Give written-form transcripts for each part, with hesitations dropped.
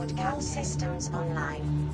Broadcast systems online.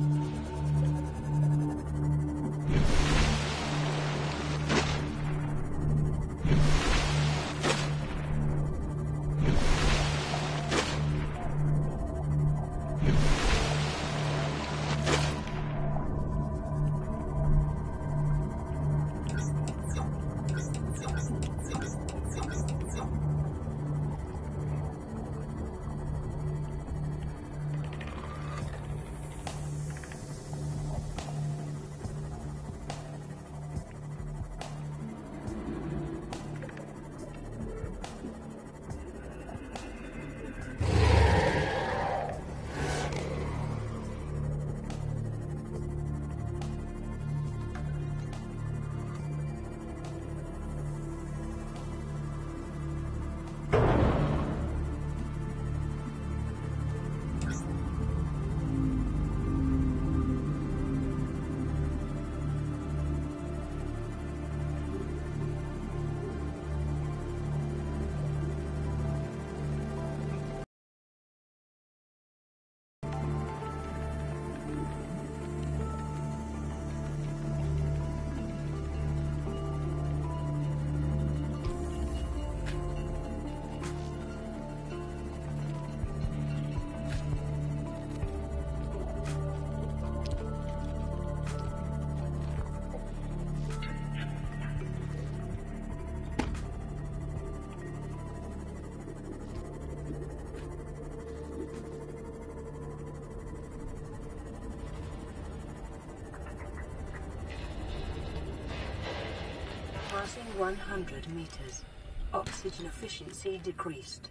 Passing 100 meters. Oxygen efficiency decreased.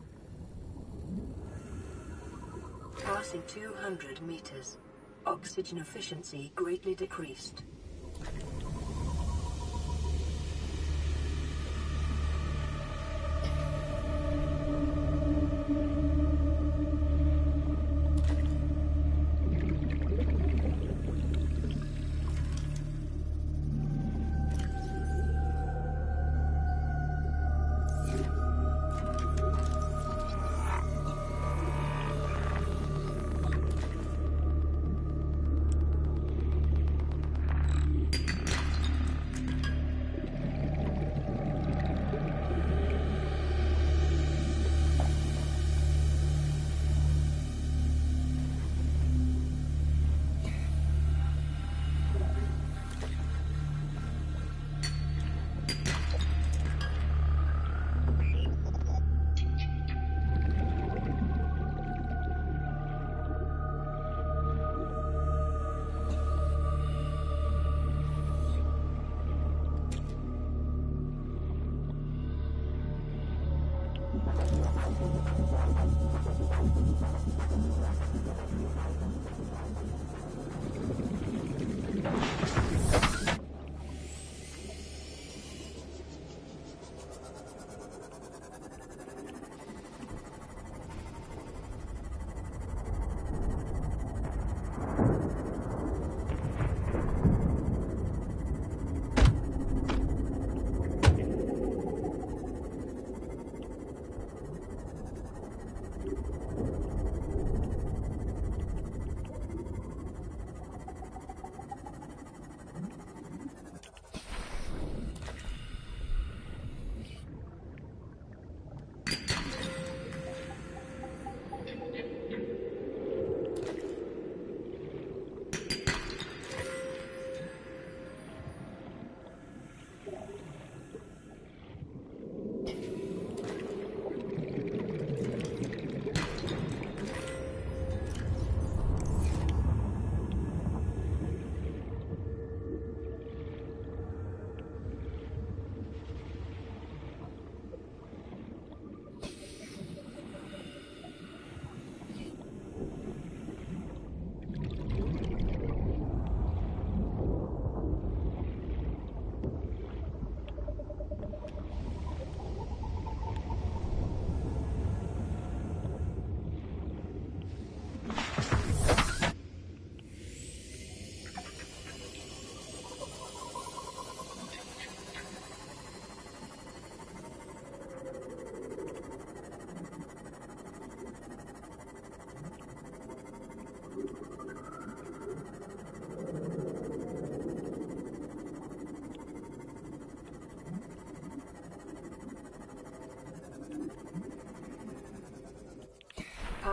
Passing 200 meters. Oxygen efficiency greatly decreased.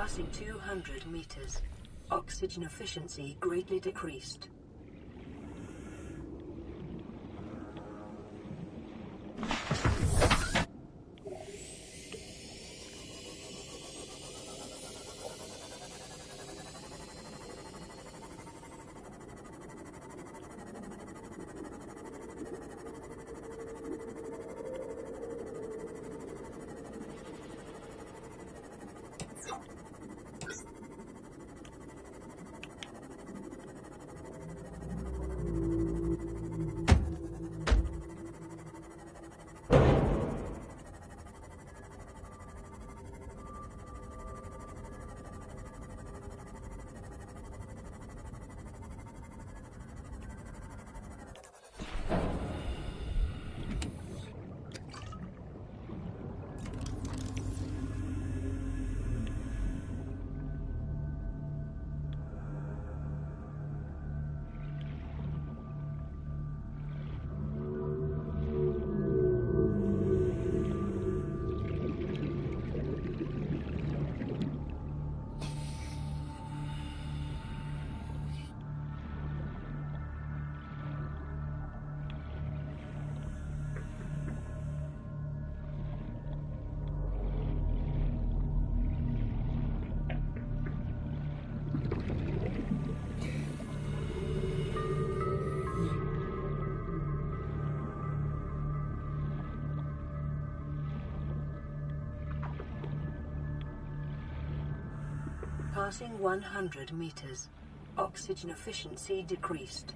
Passing 200 meters. Oxygen efficiency greatly decreased. Passing 100 meters. Oxygen efficiency decreased.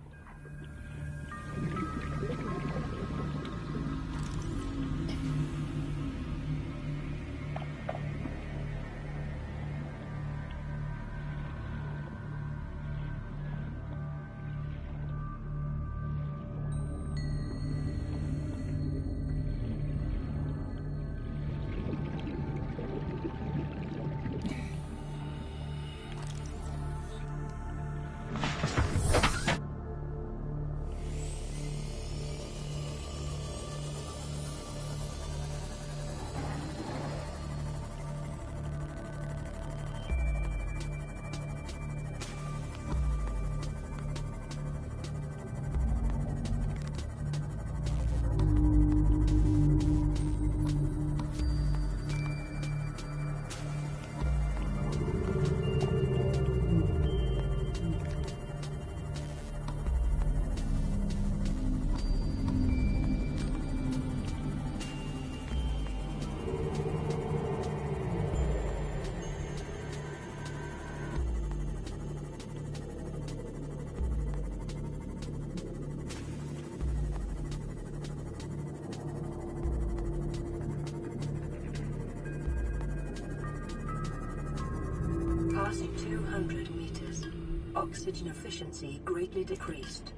Passing 200 meters. Oxygen efficiency greatly decreased.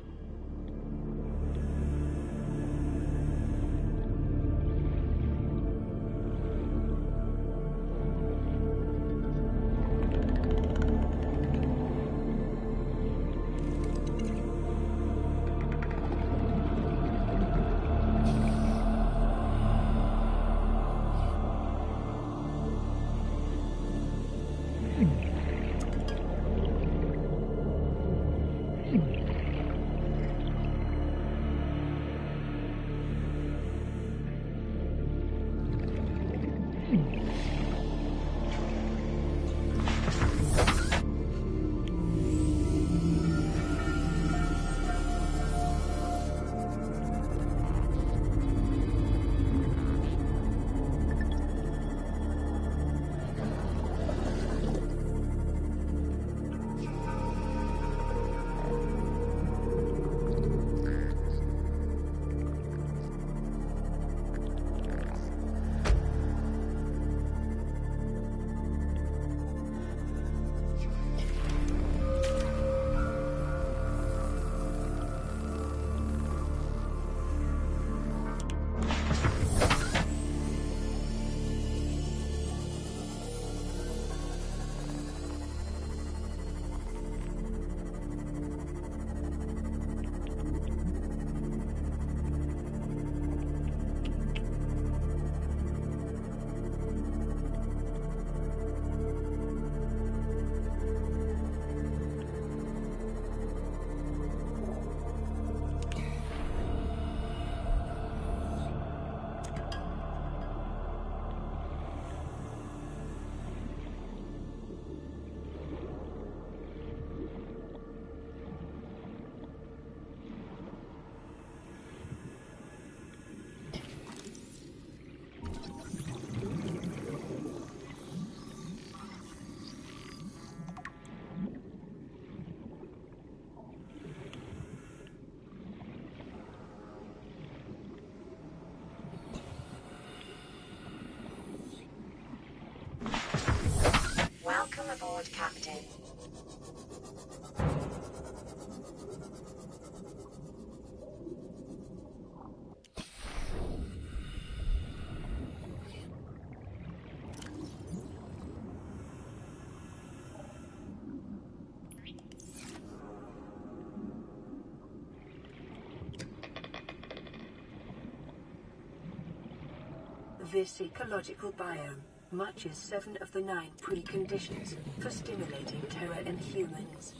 aboard, Captain. This ecological biome matches 7 of the 9 preconditions for stimulating Terra in humans.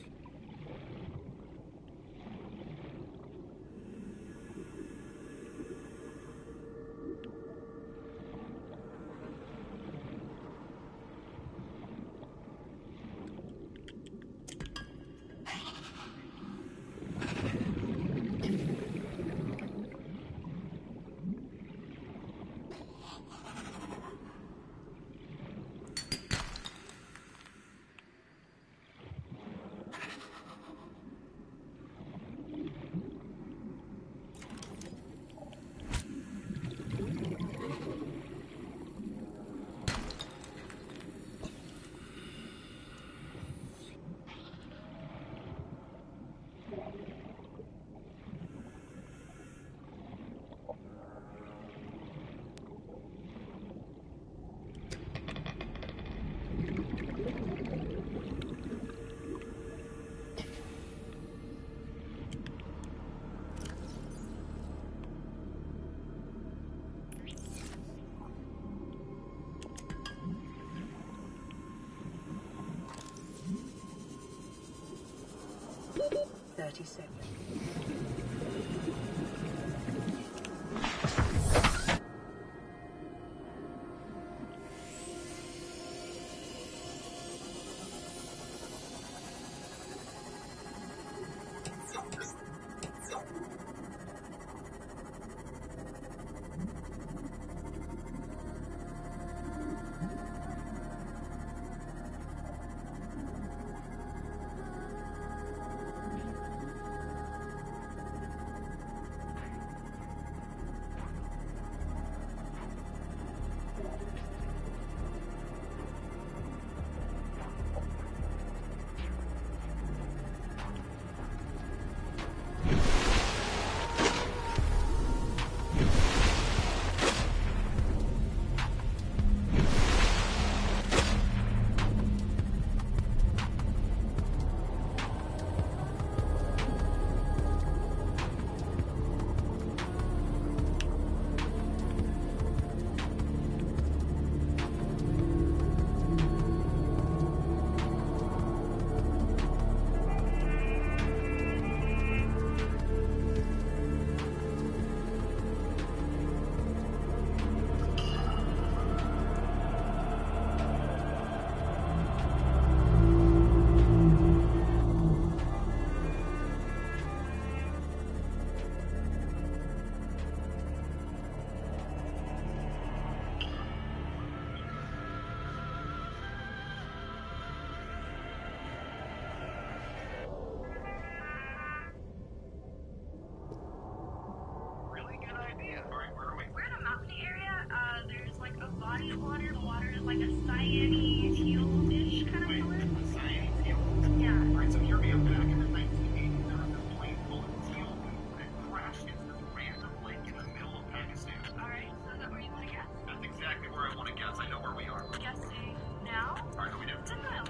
Like a cyan teal-ish kind of color. A cyan teal? Yeah. Alright, so hear me out. Back in the 1980s, there was this plane full of teal that crashed into this random lake in the middle of Pakistan. Alright, so is that where you want to guess? That's exactly where I want to guess. I know where we are. Guessing now? Alright, what do we do? Denial.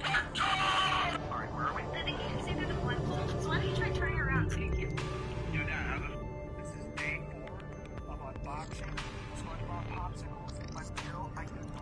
Alright, where are we? I think you can see through the blindfold. So why don't you try turning around so you can... Yeah, Dad, how's it? This is day 4 of unboxing SpongeBob popsicles in my real identical.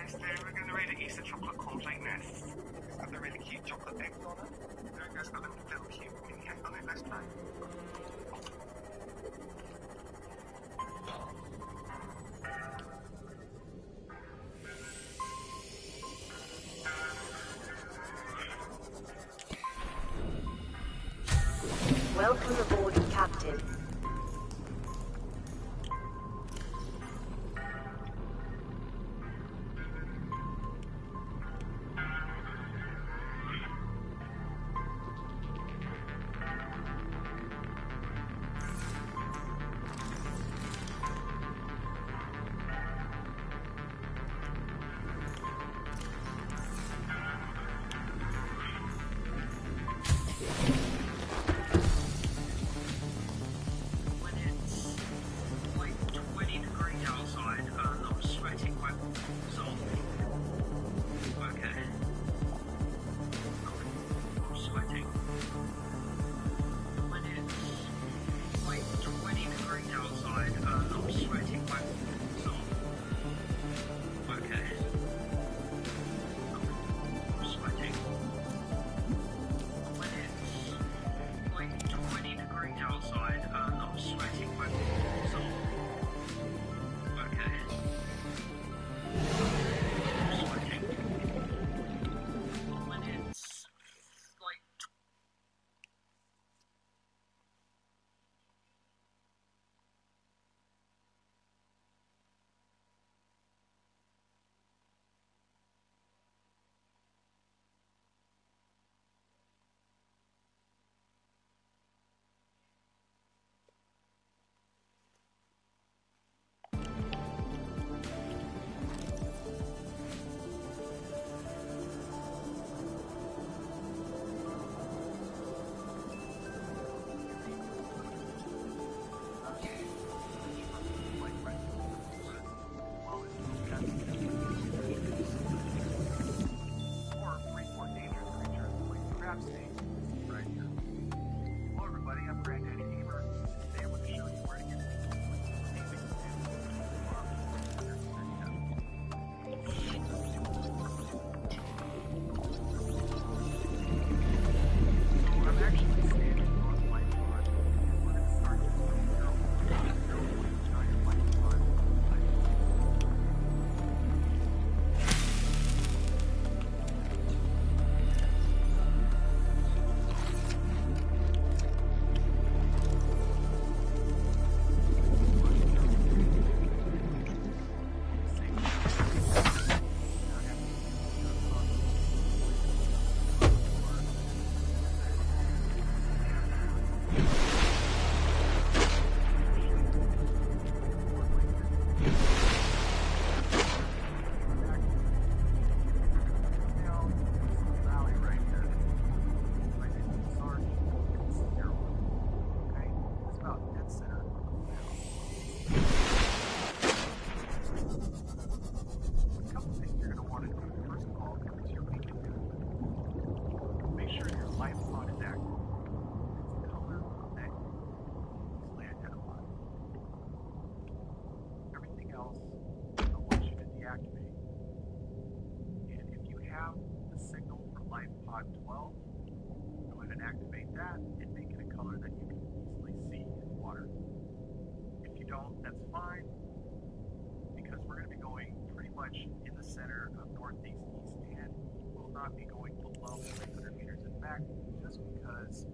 Next time we're gonna write an Easter chocolate cones like this. It's got the really cute chocolate eggs on it. Yeah, it's got the little cute mini eggs on it. Let's try. Welcome aboard, Captain. When it's like 20 degrees outside and I'm sweating my balls off. Okay. I'm sweating. When it's like 20 degrees outside and I'm sweating my balls off. Okay. I'm sweating. When it's like 20 degrees outside and I'm sweating my balls off. Okay. I'm sweating. When it's like Or three more dangerous creatures like crab snakes right here. Hello everybody, I'm Granddaddy Gamer. Today I'm going to show you where to get So I'm actually standing on Life Pod, and we're going to start this with 0.0 giant Life Pod. Now, this is the valley right here. My name is Sarge. It's zero. Okay? It's about dead center of the valley. A couple things you're going to want to do. First of all, come to your beacon map. Make sure your life pod is active. It's the color that easily identified. Everything else, I want you to deactivate. And if you have the signal for Life Pod 12, go ahead and activate that and make it a color that you can easily see in water. If you don't, that's fine, because we're going to be going pretty much in the center of northeast East and will not be going below 300 meters. In fact, just because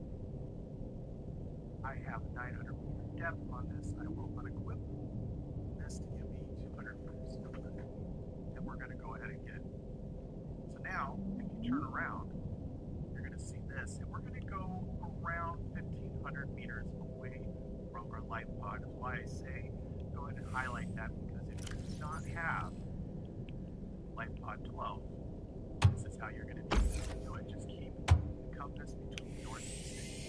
I have 900 meter depth on this, I will unequip this to give me 200 meters. And we're going to go ahead and get it. So now, if you turn around, you're going to see this, and we're going to go around 1,500 meters away from our life pod. That's why I say go ahead and highlight that, because if you do not have life pod 12, this is how you're going to do it. Just keep the compass between north and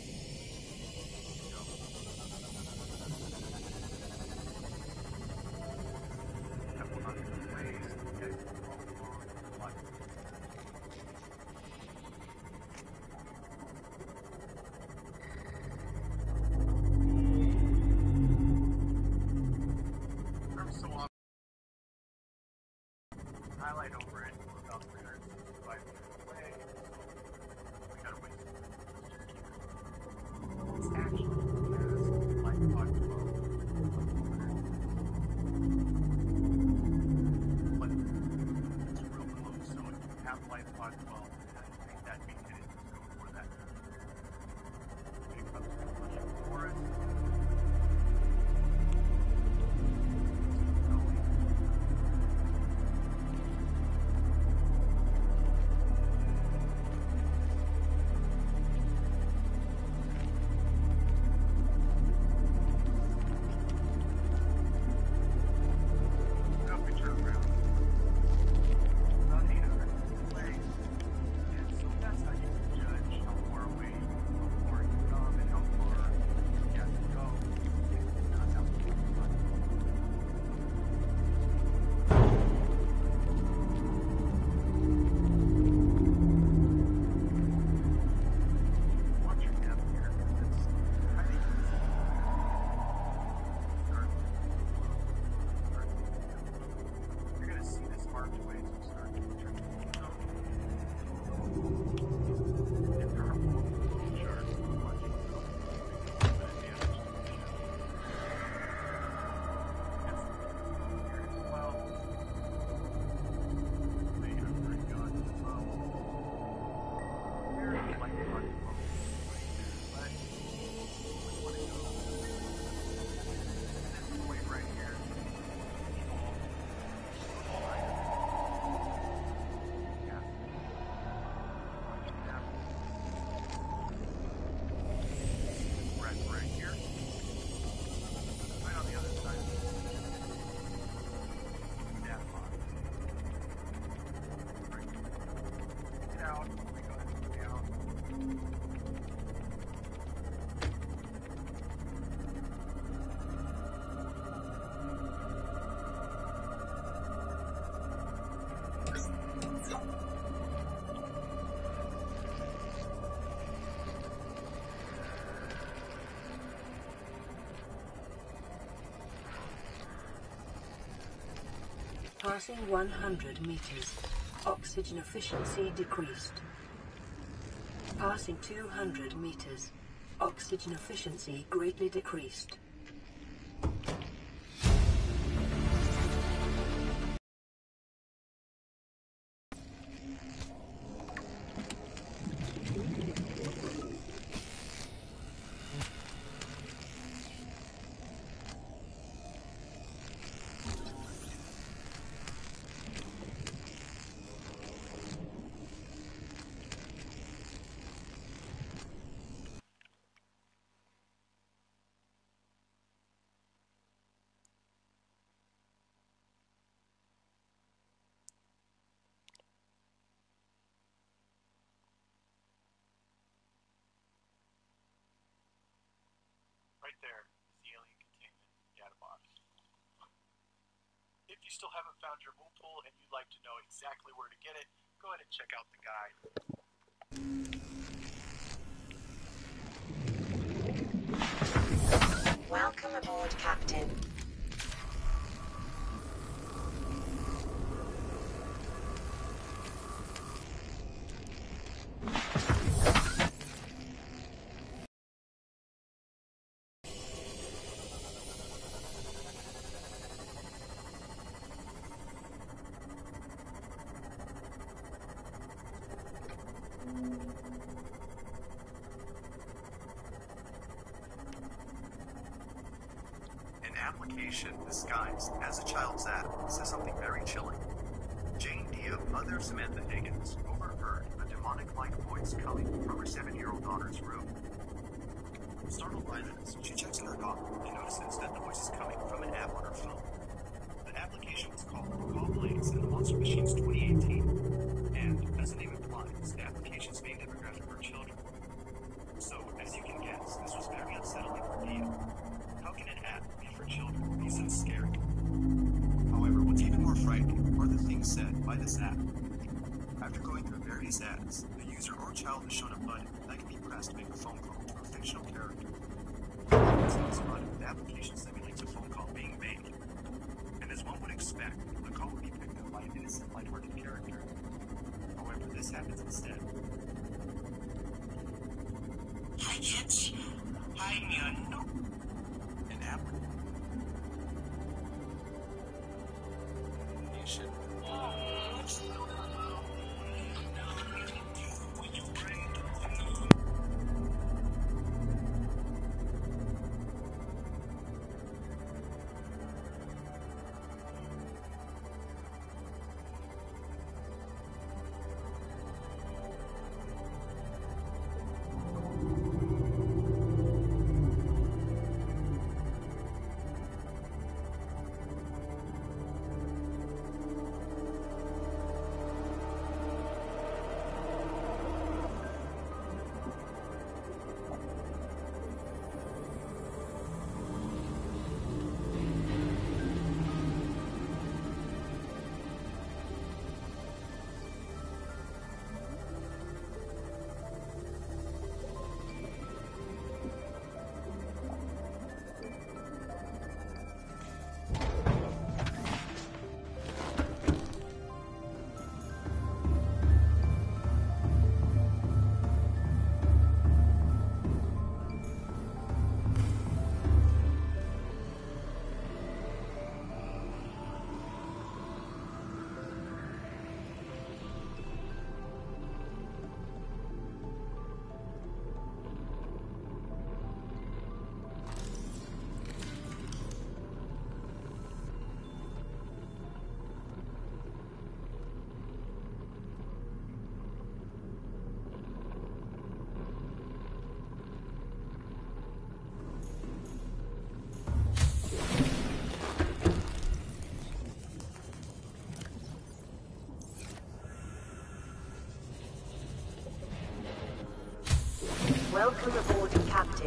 that will not be ways to get along the life. Every so often, highlight over it. We're about 365 meters away. We gotta wait. It's actually because light pod 12. But it's real close, so if you have light pod 12, activate that beacon and just go for that. When it comes to pushing forest, Passing 100 meters. Oxygen efficiency decreased. Passing 200 meters. Oxygen efficiency greatly decreased. right there is the alien containment data box. If you still haven't found your moon pool and you'd like to know exactly where to get it, go ahead and check out the guide. Welcome aboard, Captain. An application disguised as a child's ad says something very chilling. Jane D of Mother Samantha Higgins overheard a demonic-like voice coming from her 7-year-old daughter's room. Startled by this, she checks in her daughter and notices that the voice is coming from an app on her phone. The application was called Call Blaze in the Monster Machines 2018, and as the name implies, the application is being demographic for children. So, as you can guess, this was very unsettling for Dia. How can an app made for children be so scary? However, what's even more frightening are the things said by this app. After going through various ads, the user or child is shown a button that can be pressed to make a phone call to a fictional character. Pressing this button, the application simulates a phone call being made. And as one would expect, the call would be picked up by an innocent light-hearted this happens instead. Hi kids, I'm Yunno. An applicant. You should. Welcome aboard, Captain.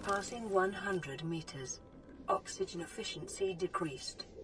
Passing 100 meters. Oxygen efficiency decreased.